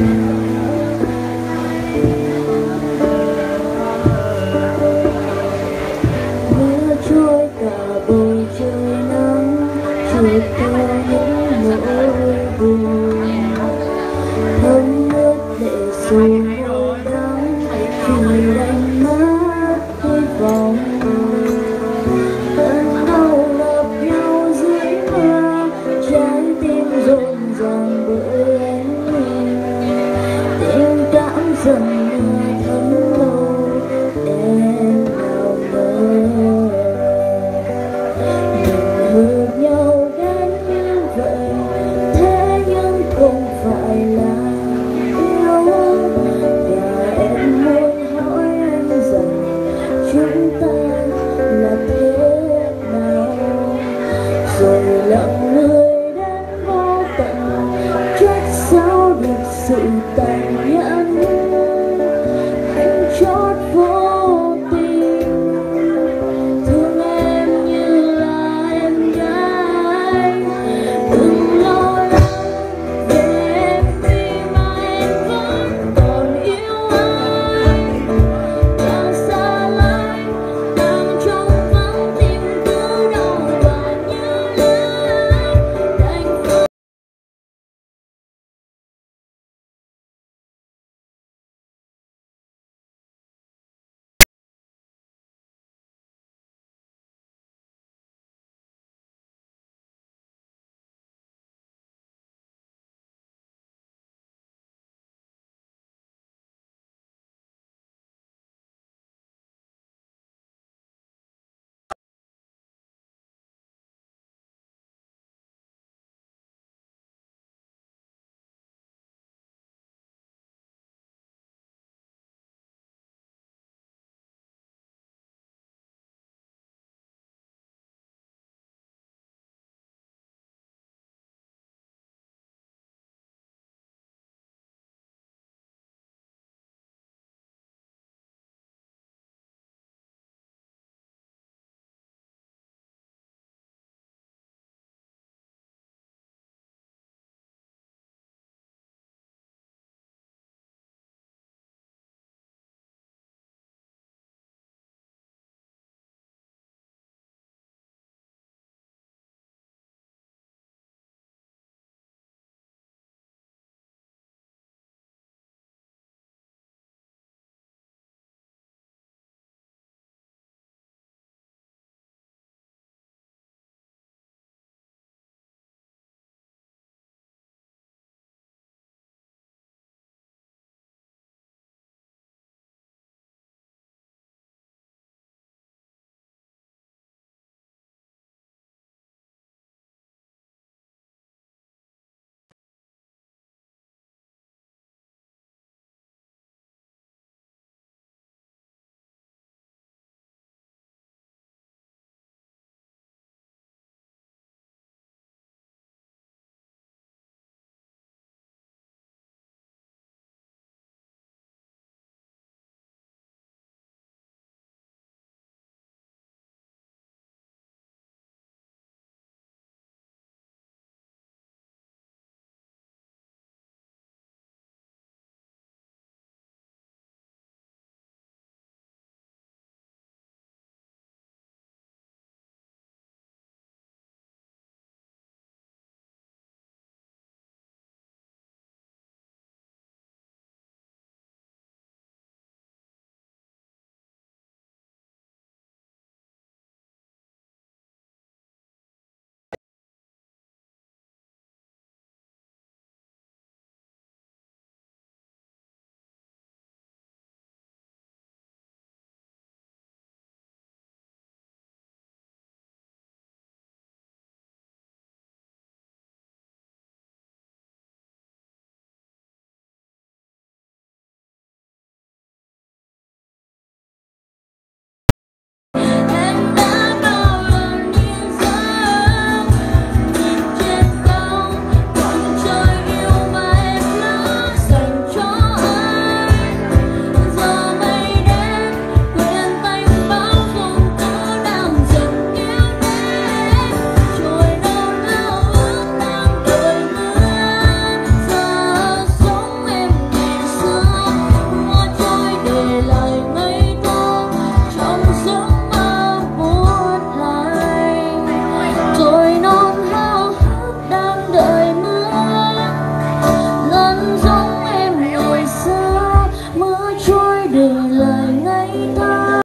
Mưa trôi cả bầu trời nắng, trượt theo những nỗi buồn, thấm ướt lệ xuống môi đắng khi đánh mất hy vọng. Cơn đau gặp nhau dưới mưa, trái tim rộn ràng bởi ánh nhìn. Tình cảm dần mưa thấm lâu, em nào ngờ mình hợp nhau đến như vậy, thế nhưng không phải là yêu. Và em muốn hỏi anh rằng chúng ta là thế nào, rồi lặng người đến vô tận, trách sao được sự tàn nhẫn.